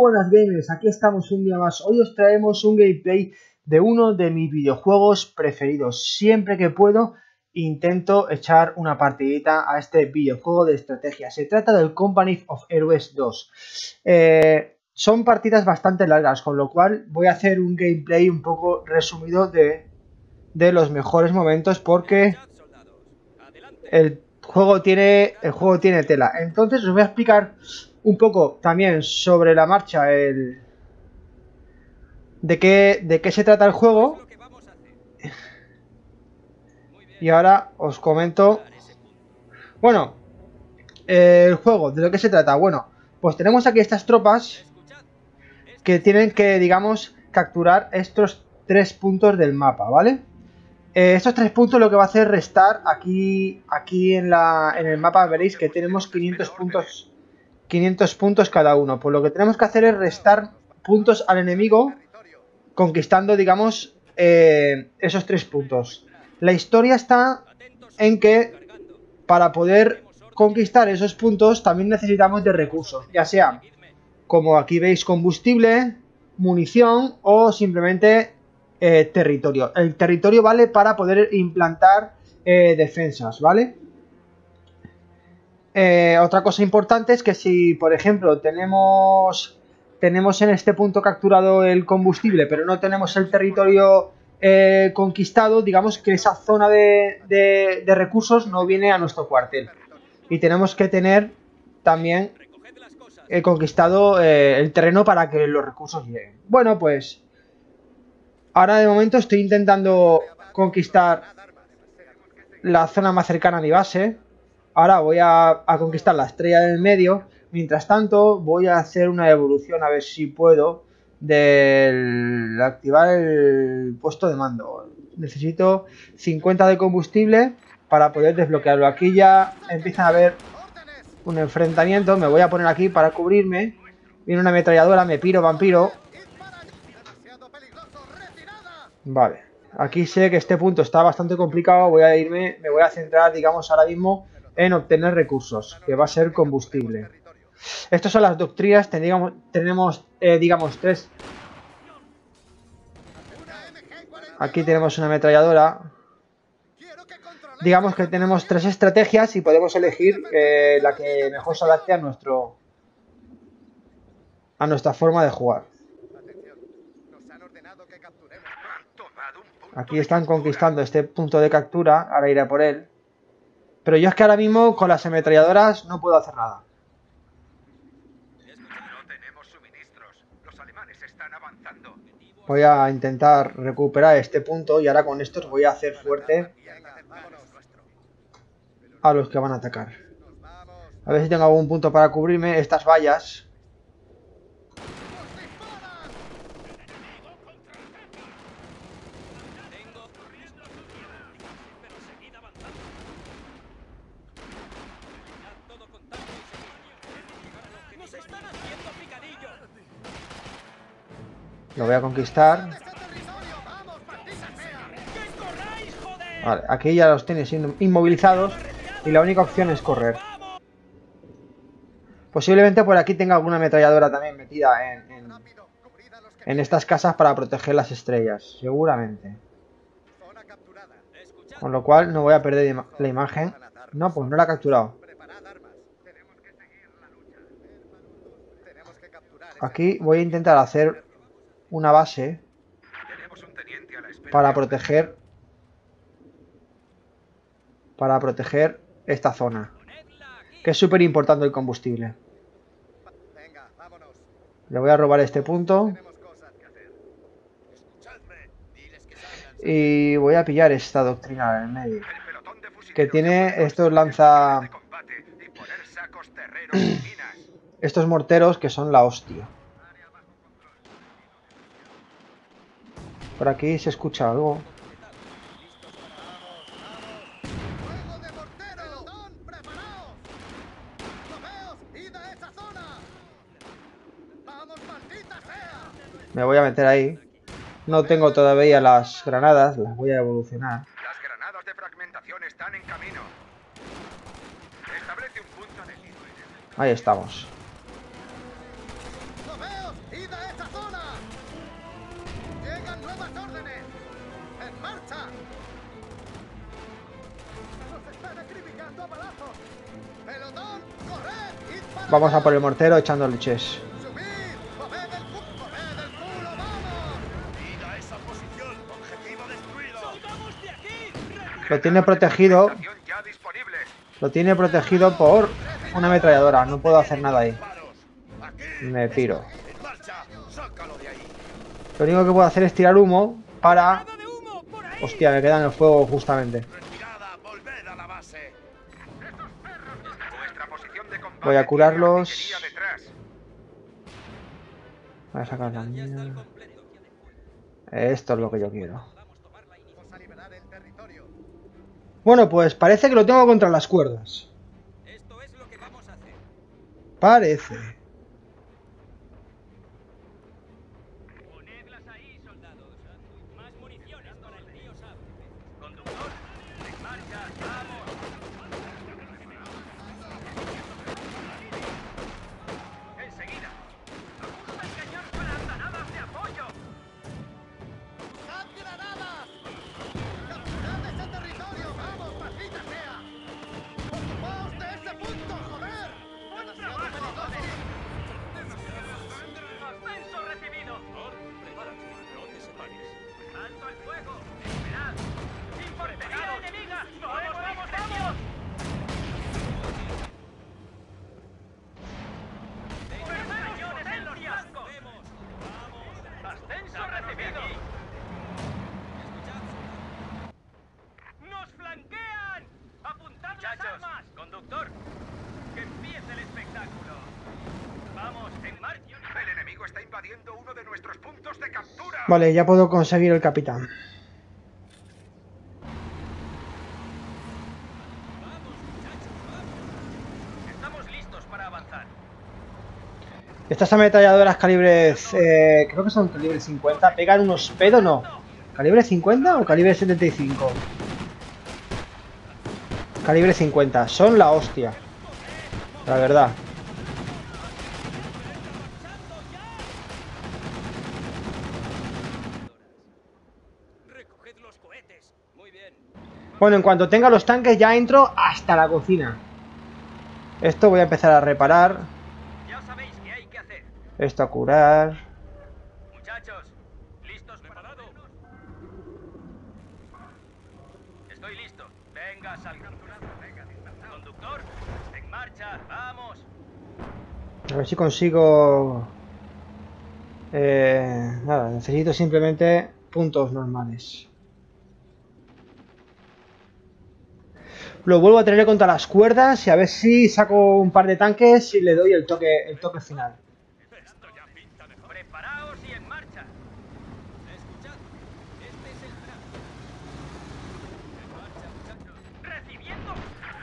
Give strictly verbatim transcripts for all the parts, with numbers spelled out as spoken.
buenas gamers, aquí estamos un día más. Hoy os traemos un gameplay de uno de mis videojuegos preferidos. Siempre que puedo intento echar una partidita a este videojuego de estrategia. Se trata del Company of Heroes dos. Eh, son partidas bastante largas, con lo cual voy a hacer un gameplay un poco resumido de, de los mejores momentos, porque el juego tiene, el juego tiene tela. Entonces os voy a explicar un poco también sobre la marcha el de qué, de qué se trata el juego. Y ahora os comento, bueno, eh, el juego, de lo que se trata. Bueno, pues tenemos aquí estas tropas que tienen que, digamos, capturar estos tres puntos del mapa, ¿vale? Eh, estos tres puntos lo que va a hacer restar aquí, aquí en, la, en el mapa veréis que tenemos quinientos puntos, quinientos puntos cada uno. Pues lo que tenemos que hacer es restar puntos al enemigo, conquistando, digamos, eh, esos tres puntos. La historia está en que para poder conquistar esos puntos también necesitamos de recursos, ya sea, como aquí veis, combustible, munición o simplemente eh, territorio. El territorio vale para poder implantar eh, defensas, ¿vale? Eh, otra cosa importante es que si, por ejemplo, tenemos... tenemos en este punto capturado el combustible, pero no tenemos el territorio eh, conquistado, digamos que esa zona de, de, de recursos no viene a nuestro cuartel. Y tenemos que tener también eh, conquistado eh, el terreno para que los recursos lleguen. Bueno, pues ahora de momento estoy intentando conquistar la zona más cercana a mi base. Ahora voy a, a conquistar la estrella del medio. Mientras tanto, voy a hacer una evolución, a ver si puedo, de activar el puesto de mando. Necesito cincuenta de combustible para poder desbloquearlo. Aquí ya empieza a haber un enfrentamiento. Me voy a poner aquí para cubrirme. Viene una ametralladora, me piro, vampiro. Vale. Aquí sé que este punto está bastante complicado. Voy a irme, me voy a centrar, digamos, ahora mismo en obtener recursos, que va a ser combustible. Estas son las doctrinas. Tenemos, tenemos eh, digamos, tres. Aquí tenemos una ametralladora. Digamos que tenemos tres estrategias y podemos elegir eh, la que mejor se adapte a nuestro a nuestra forma de jugar. Aquí están conquistando este punto de captura. Ahora iré por él. Pero yo es que ahora mismo con las ametralladoras no puedo hacer nada. Voy a intentar recuperar este punto y ahora con estos voy a hacer fuerte a los que van a atacar. A ver si tengo algún punto para cubrirme. Estas vallas. Lo voy a conquistar. Vale, aquí ya los tienes inmovilizados y la única opción es correr. Posiblemente por aquí tenga alguna ametralladora también metida en, en, en estas casas para proteger las estrellas, seguramente. Con lo cual no voy a perder ima la imagen. No, pues no la he capturado. Aquí voy a intentar hacer una base para proteger para proteger esta zona, que es súper importante el combustible. Le voy a robar este punto y voy a pillar esta doctrina en el medio, que tiene estos lanza estos morteros que son la hostia. Por aquí se escucha algo. Me voy a meter ahí. No tengo todavía las granadas, las voy a evolucionar. Las granadas de fragmentación están en camino. Establece un punto de... Ahí estamos. ¡Moveos! ¡Id a esa zona! ¡Llegan nuevas órdenes! ¡En marcha! ¡Nos están acribillando a balazos! ¡Pelotón! ¡Corred! ¡Id para Vamos a allá! por el mortero echando leches. ¡Subid! ¡Moved el culo! ¡Moved el culo! ¡Vamos! ¡Id a esa posición! ¡Objetivo destruido! ¡Salgamos de aquí! Lo tiene protegido. Fragmentación ya disponibles. Lo tiene protegido por una ametralladora. No puedo hacer nada ahí. ¡Disparos! ¡Aquí! Me piro. ¡En marcha! ¡Sácalo de ahí! Lo único que puedo hacer es tirar humo para... ¡Nada de humo! ¡Por ahí! Hostia, me queda en el fuego justamente. ¡Retirada! ¡Volved a la base! Vuestra posición de combate Voy a curarlos. tiene artillería detrás. Voy a sacar la mía. Esto es lo que yo quiero. Vamos a liberar el territorio. Bueno, pues parece que lo tengo contra las cuerdas. Esto es lo que vamos a hacer. Parece. Ponedlas ahí, soldados. Más municiones para el tío Sam. Conductor, en marcha, vamos. Enseguida. Apunta el cañón para andanadas de apoyo. ¡Usad granadas! ¡Capturad ese territorio! ¡Vamos, maldita sea! ¡Ocupaos de ese punto, joder! ¡Demasiado peligroso! ¡Ascenso recibido! Prepárate, no te separes. ¡Alto el fuego! ¡Esperad! ¡Infantería enemiga! ¡Vamos, vamos, vamos! ¡Cañones en los flancos! ¡Ascenso recibido! ¡Nos flanquean! ¡Apuntad las armas! ¡Conductor! ¡Que empiece el espectáculo! ¡Vamos, en marcha! El enemigo está invadiendo uno de nuestros puntos de captura. Vale, ya puedo conseguir el capitán. Estamos listos para avanzar. Estas ametralladoras calibres... Eh, creo que son calibre cincuenta. ¿Pegan unos pedos? No. ¿Calibre cincuenta o calibre setenta y cinco? Calibre cincuenta. Son la hostia. La verdad. Recoged los cohetes. Muy bien. Bueno, en cuanto tenga los tanques ya entro hasta la cocina. Esto voy a empezar a reparar. Ya sabéis qué hay que hacer. Esto a curar. Muchachos, ¿listos para movernos? Estoy listo. Venga, salga. Conductor, en marcha, vamos. A ver si consigo... Eh, nada, necesito simplemente puntos normales. Lo vuelvo a tener contra las cuerdas y a ver si saco un par de tanques y le doy el toque, el toque final. Esto ya pinta mejor. Preparaos y en marcha. Escuchad, este es el plan. En marcha, muchachos. ¡Recibiendo!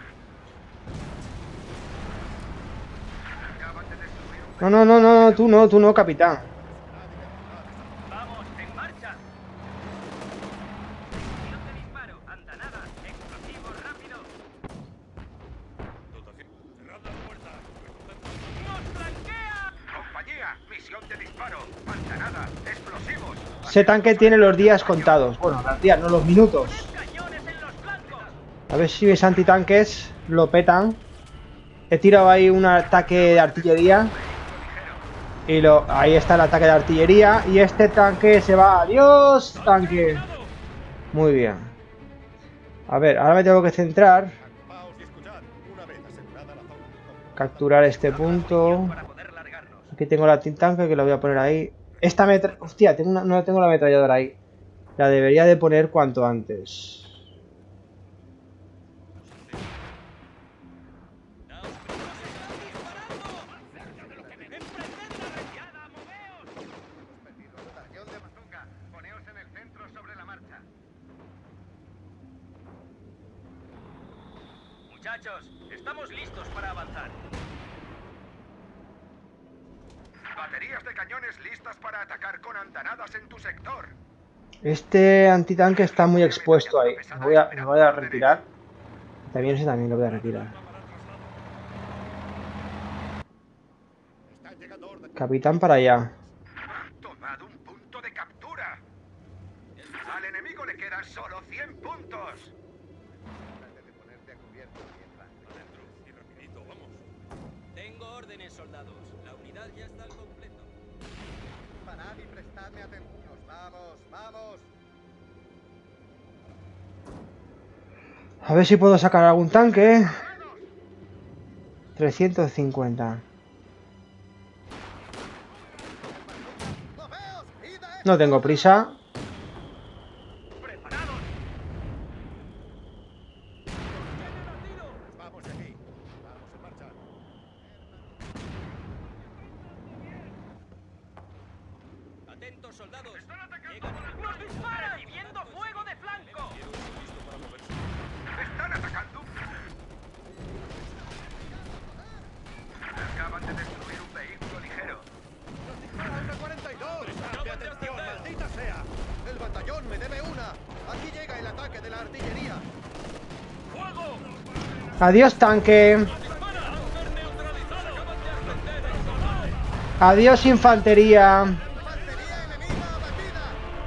Acaban de destruir un No, no, no, no, tú no, tú no, capitán. Vamos, en marcha. Dirección de disparo, andanada, explosivos rápido. Dotación. Cerrad las puertas. ¡Nos flanquea! compañía. Misión de disparo. Andanada. Explosivos. Ese tanque tiene los días contados. Bueno, los días, no los minutos. ¡Cañones en los flancos! A ver si mis antitanques lo petan. He tirado ahí un ataque de artillería. Y lo, ahí está el ataque de artillería. Y este tanque se va. ¡Adiós, tanque! Muy bien. A ver, ahora me tengo que centrar. Agrupaos y escuchad. Una vez asegurada la zona. Capturar este punto. Para poder largarnos. Aquí tengo la tanque que lo voy a poner ahí. Esta metra... Hostia, tengo una... no tengo la ametralladora ahí. La debería de poner cuanto antes. Dotación de bazooka. Poneos en el centro sobre la marcha. Muchachos, estamos listos para avanzar. Baterías de cañones listas para atacar con andanadas en tu sector. Este antitanque está muy expuesto ahí. Me voy a, me voy a retirar. También ese también lo voy a retirar. Están llegando órdenes. Capitán para allá. Han tomado un punto de captura. Al enemigo le quedan solo cien puntos. Tengo órdenes, soldados. La unidad ya está al completo. Parad y prestadme atención. Vamos, vamos. A ver si puedo sacar algún tanque. trescientos cincuenta. ¡Moveos! ¡Id a No tengo prisa. ¡Preparados! Vamos de aquí. Vamos en marcha. ¡Atentos, soldados! ¡Llegan ¡Nos disparan! ¡Recibiendo fuego de flanco! ¡Están atacando! Acaban de destruir un vehículo ligero. ¡Dispara una cuarenta y dos! ¡Prestadme atención, maldita sea! ¡El batallón me debe una! Aquí llega el ataque de la artillería. ¡Fuego! Adiós, tanque. Adiós, infantería. ¡Infantería enemiga abatida!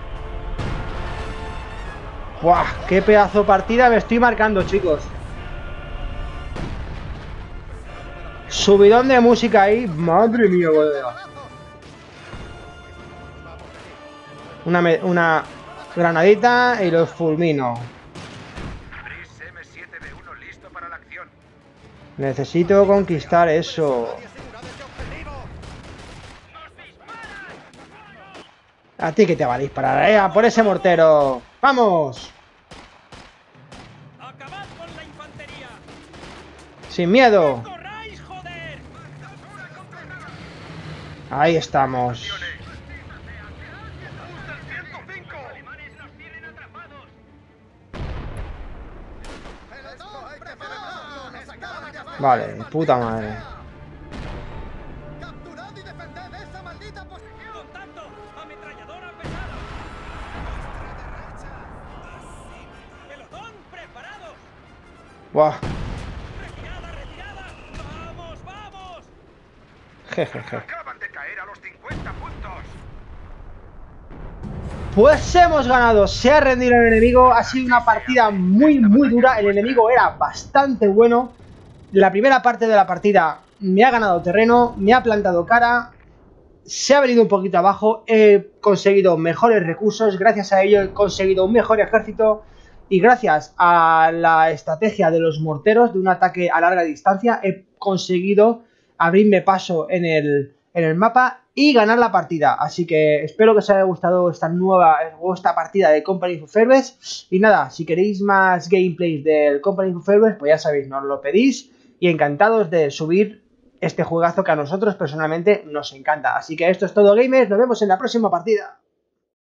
Buah, qué pedazo de partida me estoy marcando, chicos. Subidón de música ahí. Madre mía, colega. Una, me- una granadita y los fulmino. Brice M siete B uno listo para la acción. Necesito conquistar eso. ¡Y asegurad ese objetivo! A ti que te va a disparar, eh, a por ese mortero. ¡Vamos! ¡Acabad con la infantería! Sin miedo. ¡Corráis, joder! Ahí estamos. ¡Alemanes nos tienen atrapados! ¡Pelotón, preparaos! ¡Nos acaban de hacer! Vale, puta madre. ¡Capturad y defended esa maldita posición! ¡Contacto! ¡Ametralladora pesada! ¡Pelotón, preparados! Buah. ¡Retirada, retirada! ¡Vamos, vamos! Jejeje. Acaban de caer a los cincuenta puntos. Pues hemos ganado, se ha rendido el enemigo, ha sido una partida muy muy dura, el enemigo era bastante bueno. La primera parte de la partida me ha ganado terreno, me ha plantado cara, se ha venido un poquito abajo, he conseguido mejores recursos, gracias a ello he conseguido un mejor ejército y gracias a la estrategia de los morteros de un ataque a larga distancia he conseguido abrirme paso en el, en el mapa y ganar la partida. Así que espero que os haya gustado esta nueva esta partida de Company of Heroes. Y nada, si queréis más gameplays del Company of Heroes, pues ya sabéis, nos lo pedís y encantados de subir este juegazo que a nosotros personalmente nos encanta. Así que esto es todo, gamers, nos vemos en la próxima partida.